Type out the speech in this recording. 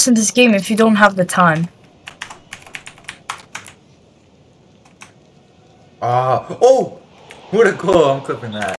in this game if you don't have the time. Oh! What a goal! I'm clipping that.